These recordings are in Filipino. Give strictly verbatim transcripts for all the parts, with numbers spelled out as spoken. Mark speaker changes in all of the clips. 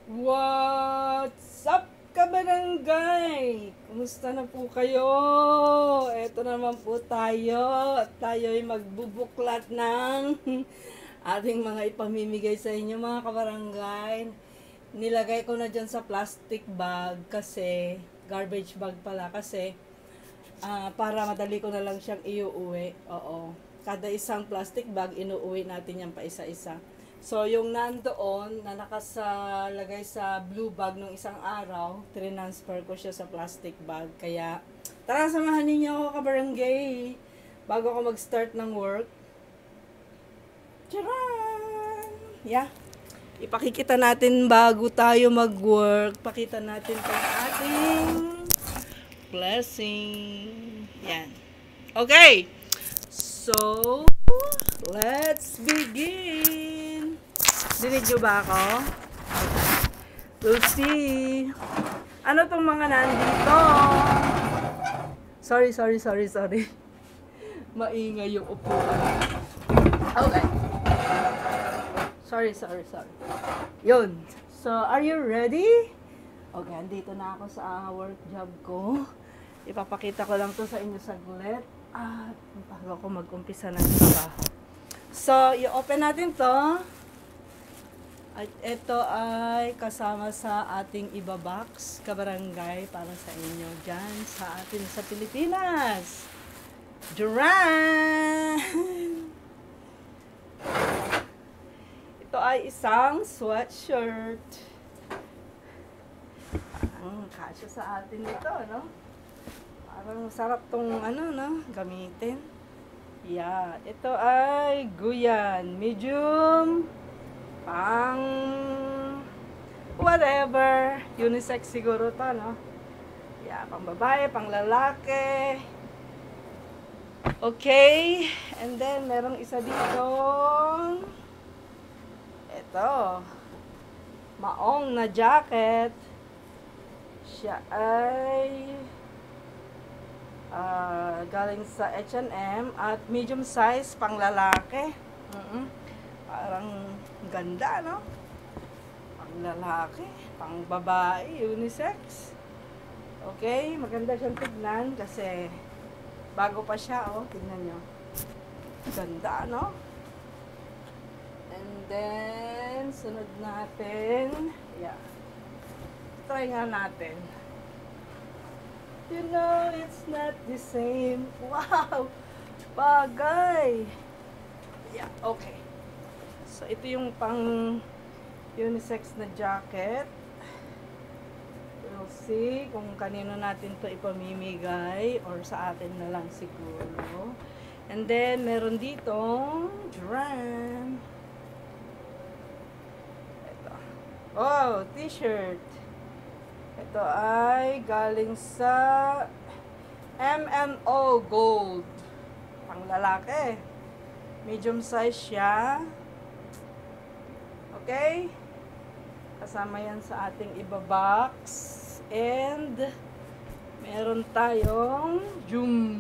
Speaker 1: What's up, kabarangay? Kumusta na po kayo? Eto naman po tayo at tayo ay magbubuklat ng ating mga ipamimigay sa inyo mga kabarangay. Nilagay ko na dyan sa plastic bag kasi, garbage bag pala kasi ah, para madali ko na lang siyang iuuwi. Oo. Kada isang plastic bag, inuuwi natin yan pa isa-isa. So, yung nandoon na nakasalagay sa blue bag nung isang araw, transfer ko siya sa plastic bag. Kaya, tara samahan ninyo ako kabarangay bago ako mag-start ng work. Charan! Yeah. Ipakikita natin bago tayo mag-work. Pakita natin itong ating blessing. Yan. Okay. So, let's begin. Dinig nyo ba ako? We'll see. Ano tong mga nandito? Sorry, sorry, sorry, sorry. Maingay yung upuan. Okay. Sorry, sorry, sorry. Yun. So, are you ready? Okay, andito na ako sa work job ko. Ipapakita ko lang to sa inyo saglit. At bago ako mag-umpisa ng trabaho. So, i-open natin to. At ito ay kasama sa ating iba-box kabarangay para sa inyo dyan sa atin sa Pilipinas. Duran! Ito ay isang sweatshirt. Ang kasya sa atin ito, no? Parang sarap tong ano, no? Gamitin. Yeah. Ito ay guyan. Medium. Pang whatever. Unisex siguro to, no? Yeah. Pang babae, pang lalaki. Okay. And then, merong isa dito. Ito. Maong na jacket. Siya ay uh, galing sa H and M at medium size pang lalaki. Mm-mm. Parang ganda, no? Pang lalaki, pang babae, unisex. Okay, maganda siyang tignan kasi bago pa siya, oh, tignan nyo. Ganda, no? And then, sunod natin. Yeah. Try nga natin. You know, it's not the same. Wow! Bagay! Yeah, okay. So, ito yung pang unisex na jacket. We'll see kung kanino natin to ipamimigay or sa atin na lang siguro. And then, meron ditong drum. Ito. Oh, t-shirt. Ito ay galing sa M and O Gold. Pang lalaki. Medium size siya. Okay? Kasama yan sa ating iba-box. And meron tayong Joom.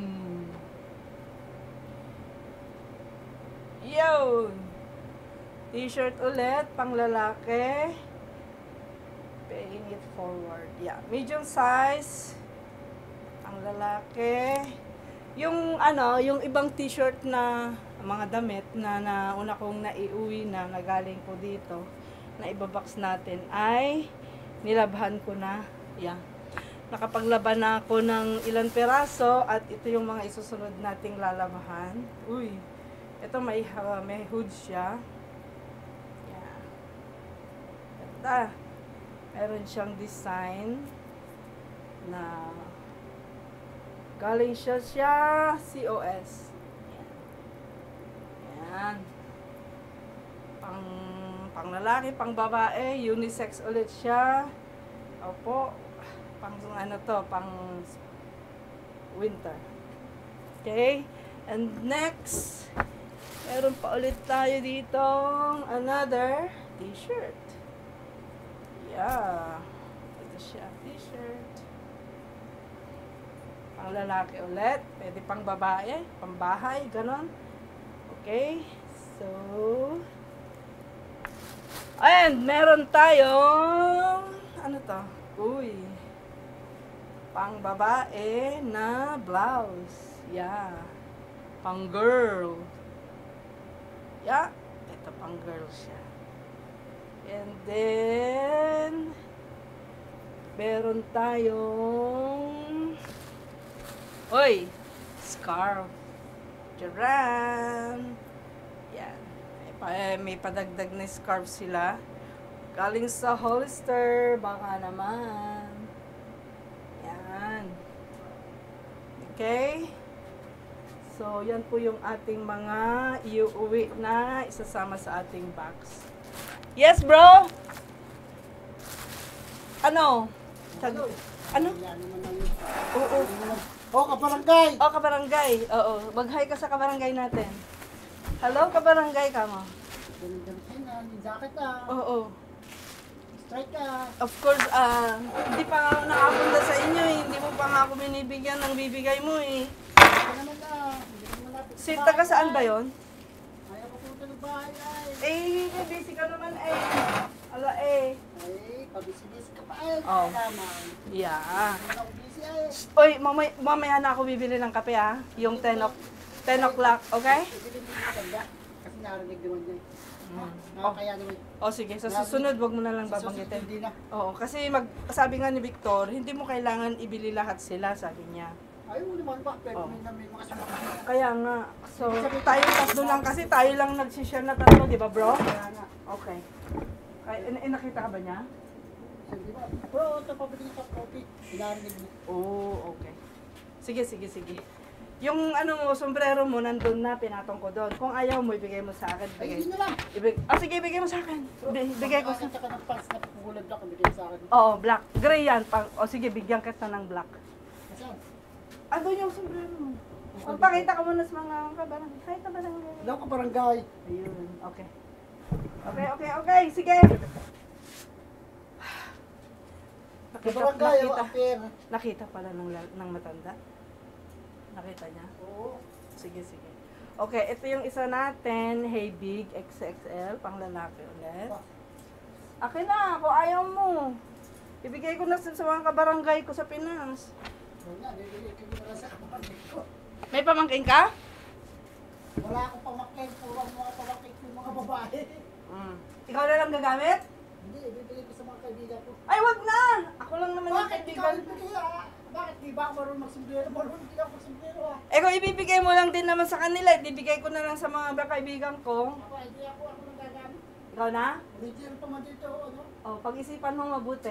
Speaker 1: Yun! T-shirt ulit, pang lalaki. Paying it forward. Yeah. Medium size. Ang lalaki. Yung ano, yung ibang t-shirt na mga damit na nauna kong naiuwi na nagaling ko dito na ibabox natin ay nilabhan ko na. Yeah. Nakapaglaban na ako ng ilang peraso at ito yung mga isusunod nating lalabahan. Uy. Ito may, uh, may hood siya. Yeah. Ganda. Meron siyang design na galing siya siya C O S. Yan. Yan. Pang, pang lalaki, pang babae, unisex ulit siya. Opo. Pang ano to, pang winter. Okay? And next, meron pa ulit tayo dito another t-shirt. Yeah. Ito siya, t-shirt. Pang lalaki ulit. Pwede pang babae, pang bahay, ganon. Okay. So, And meron tayong, ano to? Uy. Pang babae na blouse. Yeah. Pang girl. Yeah. Ito pang girl siya. And then, meron tayong, uy, scarf. Charan! Yan. May, pa, eh, may padagdag na scarf sila. Galing sa Hollister. Baka naman. Yan. Okay? So, yan po yung ating mga iuwi na isasama sa ating box. Yes, bro? Ano? Tag- ano? Oo.
Speaker 2: Oh, kabarangay!
Speaker 1: Oh, kabarangay. Oo. Mag-hi ka sa kabarangay natin. Hello, kabarangay ka mo.
Speaker 2: Ganun-ganun na, yung jacket ah.
Speaker 1: Oo.
Speaker 2: Strike ka.
Speaker 1: Of course, ah, hindi pa nga ako nakapunta sa inyo eh. Hindi mo pa nga ako binibigyan ng bibigay mo eh.
Speaker 2: Ito naman na. Hindi ko malapit sa
Speaker 1: Si
Speaker 2: bahay.
Speaker 1: taga saan ba yon?
Speaker 2: Ayaw ko punta ng bahay ay.
Speaker 1: Eh, busy ka naman eh. Ala eh.
Speaker 2: Ay, pabisi-bisi ka pa ay.
Speaker 1: Oh.
Speaker 2: Naman.
Speaker 1: Yeah.
Speaker 2: Hindi ako busy ay.
Speaker 1: Oy, mamay, mamaya na ako bibili ng kape ah. Yung ten o'clock, okay?
Speaker 2: Ibili mo yung tanda. Kasi narinig naman niya.
Speaker 1: Mm.
Speaker 2: Nakakaya naman.
Speaker 1: O sige, sa susunod wag mo na lang
Speaker 2: Sa susunod
Speaker 1: babanggitin.
Speaker 2: hindi na.
Speaker 1: Oo, kasi mag, sabi nga ni Victor, hindi mo kailangan ibili lahat sila, sabi niya.
Speaker 2: Ayaw mo naman ba? Pero
Speaker 1: Oh.
Speaker 2: may may mga sumakit.
Speaker 1: Kaya nga, so tayo tatlo lang kasi tayo lang nagsishare na tatlo, di ba bro?
Speaker 2: Kaya nga.
Speaker 1: Okay. Ay, eh, eh, nakita ka ba niya?
Speaker 2: Hindi ba? Bro, ito pabili ka coffee. Narinig mo.
Speaker 1: Oo, okay. Sige, sige, sige. Yung ano mo, sombrero mo, nandun na, pinatong ko doon. Kung ayaw mo, ibigay mo sa akin.
Speaker 2: Ay,
Speaker 1: Bigay.
Speaker 2: hindi na lang.
Speaker 1: Ibig, ah, sige, ibigay mo sa akin. Bi- Bigay ko sa...
Speaker 2: Kakasya ka ng pants na pagulad na kumigay sa akin.
Speaker 1: Oo, black. Gray yan. Pang, o sige, bigyan kita ng black.
Speaker 2: Saan?
Speaker 1: Andun yung sombrero mo. O, pakita ka muna sa mga kabarangay. Hi, kabarangay.
Speaker 2: Hello ka barangay.
Speaker 1: Ayun, okay. Okay, okay, okay. Sige.
Speaker 2: Ka
Speaker 1: Nakita,
Speaker 2: barangay,
Speaker 1: nakita,
Speaker 2: apir.
Speaker 1: nakita pala ng, la- ng matanda. Nakita niya?
Speaker 2: Oo.
Speaker 1: Sige, sige. Okay, ito yung isa natin. Hey Big X X L, pang lalaki ulit. Akin na, kung ayaw mo. Ibigay ko na sa sa mga kabarangay ko sa Pinas.
Speaker 2: Oo nga, bibili ko na lang sa kapatid ko.
Speaker 1: May pamangkin ka?
Speaker 2: Wala akong pamakin, puro ang mga pamakin ko mga babae.
Speaker 1: Mm. Ikaw na lang gagamit?
Speaker 2: Hindi, bibili ko sa mga kaibigan ko.
Speaker 1: Ay, wag na! Ako lang naman yung
Speaker 2: Bakit ikaw
Speaker 1: kaibigan.
Speaker 2: bibili ah? Bakit di ba ako marunong magsumbrero? Marunong hindi ako magsumbrero ah.
Speaker 1: Eh kung ibibigay mo lang din naman sa kanila, ibibigay ko na lang sa mga kaibigan ko.
Speaker 2: Ako, hindi ako ako nang gagamit.
Speaker 1: Ikaw na?
Speaker 2: Original pa man dito, ano?
Speaker 1: Oh, pag-isipan mo mabuti.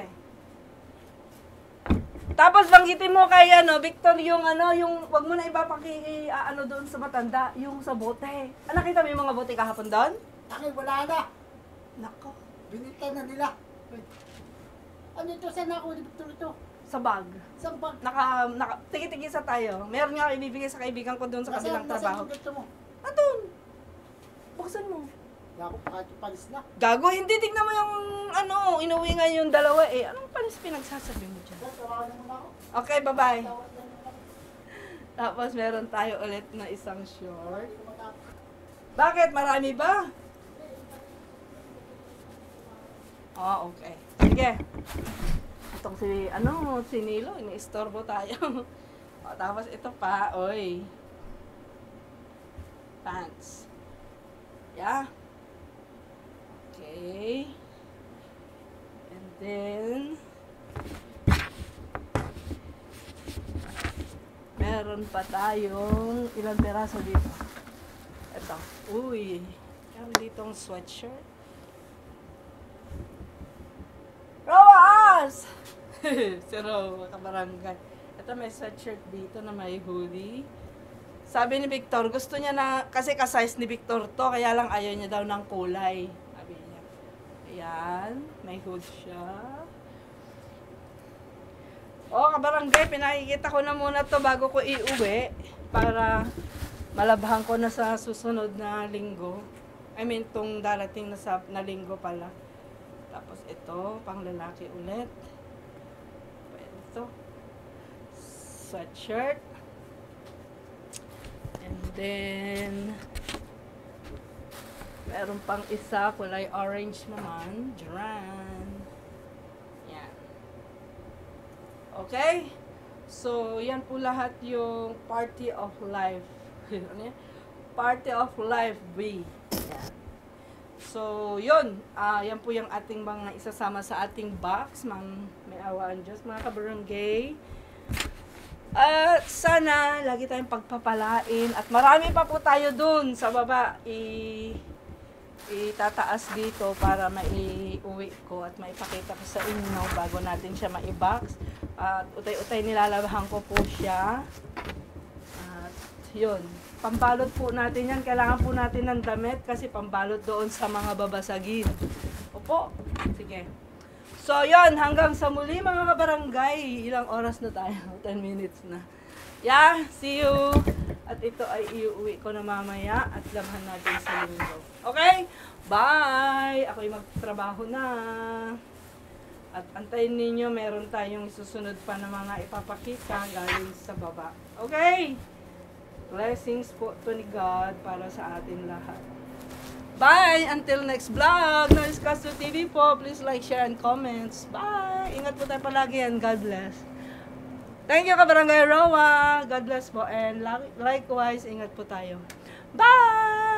Speaker 1: Tapos banggitin mo kay ano, Victor, yung ano, yung wag mo na ipapaki ah, ano doon sa matanda, yung sa bote. Ah, nakita mo yung mga bote kahapon doon?
Speaker 2: Akin, wala na.
Speaker 1: Nako,
Speaker 2: Binita na nila. Uy. Ano ito? Saan ako dito ito?
Speaker 1: sa bag.
Speaker 2: Sa bag.
Speaker 1: Naka, naka tigi-tigi sa tayo. Meron nga ako ibibigay sa kaibigan ko doon sa kabilang
Speaker 2: Nasaan-
Speaker 1: trabaho.
Speaker 2: nasaan yung gusto mo?
Speaker 1: Andun. Buksan mo.
Speaker 2: Hindi ako kahit yung palis na.
Speaker 1: Gago, hindi tignan mo yung ano, inuwi nga yung dalawa eh. Anong panis pinagsasabi mo dyan?
Speaker 2: Sir, tawagan mo na ako.
Speaker 1: Okay, bye-bye.
Speaker 2: Tawag lang mo ako.
Speaker 1: Tapos meron tayo ulit na isang short.
Speaker 2: Hindi ko matapos.
Speaker 1: Bakit? Marami ba? Oh, okay. Sige. Itong si, ano, si Nilo, ini-istorbo tayo. O, tapos ito pa, oy. Pants. Yeah. Okay. And then, meron pa tayong ilang peraso dito. Ito. Uy. Meron ditong sweatshirt. Roas! Si Rowa, kabarangay. Ito may sweatshirt dito na may hoodie. Sabi ni Victor, gusto niya na, kasi ka-size ni Victor to, kaya lang ayaw niya daw ng kulay. Sabi niya. Ayan, may hood siya. O, kabarangay, pinakikita ko na muna to bago ko iuwi para malabhan ko na sa susunod na linggo. I mean, tong darating na, sa, na linggo pala. Tapos ito, pang lalaki ulit. Ito. Sweatshirt. And then, Meron pang isa, kulay orange naman. Duran. Yan. Okay? So, yan po lahat yung Party of Life. Ano yan? Party of Life B. Yan. So, yun. Ah, yan po yung ating mga isasama sa ating box. Mang may awaan Diyos, mga kabarangay. At sana, lagi tayong pagpapalain. At marami pa po tayo dun sa baba. I, itataas dito para maiuwi ko at maipakita ko sa inyo bago natin siya maibox. At utay-utay nilalabahan ko po siya. At yun. Pambalot po natin yan. Kailangan po natin ng damit kasi pambalot doon sa mga babasagin. Opo. Sige. So, yun, hanggang sa muli mga kabarangay. Ilang oras na tayo? ten minutes na. Yeah, see you. At ito ay iuwi ko na mamaya at lamhan natin sa linggo. Okay? Bye! Ako'y magtrabaho na. At antayin ninyo, meron tayong susunod pa na mga ipapakita galing sa baba. Okay? Blessings po to ni God para sa atin lahat. Bye! Until next vlog! Noris Castro T V po. Please like, share, and comments. Bye! Ingat po tayo palagi and God bless. Thank you, Kabarangay Roa. God bless po. And likewise, ingat po tayo. Bye!